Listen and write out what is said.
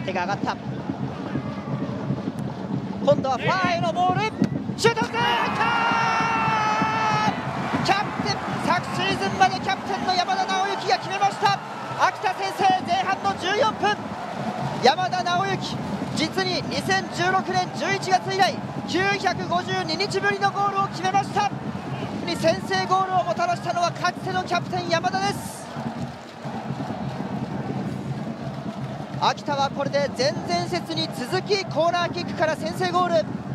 手が上がった。今度はファーへのボール、シュート打つ、キャプテン、昨シーズンまでキャプテンの山田直之が決めました。秋田先制、前半の14分、山田直之、実に2016年11月以来952日ぶりのゴールを決めました。先制ゴールをもたらしたのはかつてのキャプテン山田です。秋田はこれで前々節に続きコーナーキックから先制ゴール。